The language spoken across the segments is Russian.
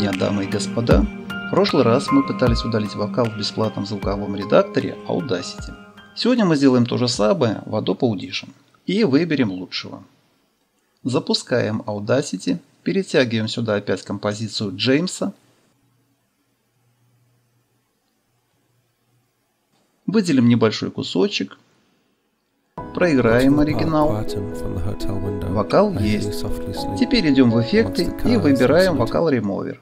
дня, дамы и господа! В прошлый раз мы пытались удалить вокал в бесплатном звуковом редакторе Audacity. Сегодня мы сделаем то же самое в Adobe Audition и выберем лучшего. Запускаем Audacity, перетягиваем сюда опять композицию Джеймса, выделим небольшой кусочек, проиграем оригинал. Вокал есть. Теперь идем в эффекты и выбираем вокал Remover.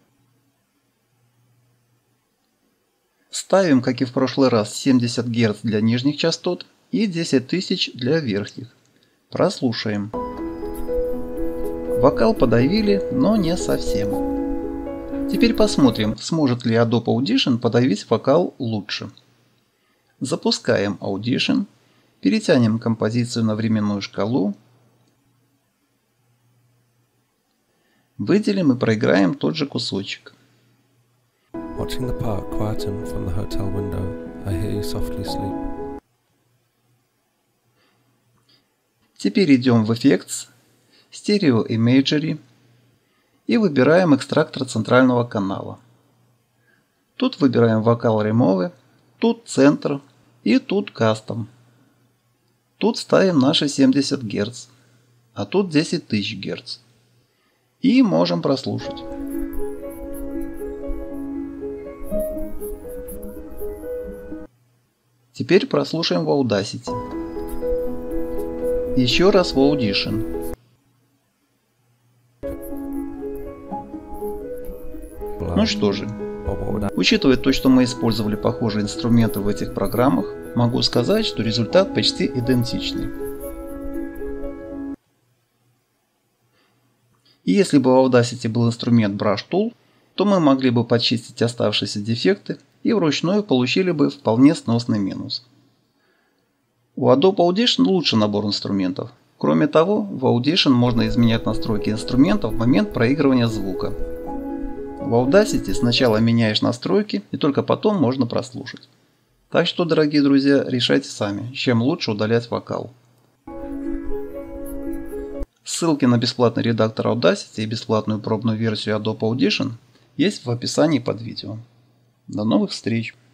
Ставим, как и в прошлый раз, 70 Гц для нижних частот и 10 тысяч для верхних. Прослушаем. Вокал подавили, но не совсем. Теперь посмотрим, сможет ли Adobe Audition подавить вокал лучше. Запускаем Audition. Перетянем композицию на временную шкалу. Выделим и проиграем тот же кусочек. Теперь идем в Effects, Stereo Imagery и выбираем экстрактор центрального канала. Тут выбираем вокал Remove, тут центр и тут Custom. Тут ставим наши 70 Гц, а тут 10 тысяч Гц. И можем прослушать. Теперь прослушаем в Audacity. Еще раз в Audition. Ну что же. Учитывая то, что мы использовали похожие инструменты в этих программах, могу сказать, что результат почти идентичный. И если бы в Audacity был инструмент Brush Tool, то мы могли бы почистить оставшиеся дефекты и вручную получили бы вполне сносный минус. У Adobe Audition лучше набор инструментов. Кроме того, в Audition можно изменять настройки инструмента в момент проигрывания звука. В Audacity сначала меняешь настройки и только потом можно прослушать. Так что, дорогие друзья, решайте сами, чем лучше удалять вокал. Ссылки на бесплатный редактор Audacity и бесплатную пробную версию Adobe Audition есть в описании под видео. До новых встреч!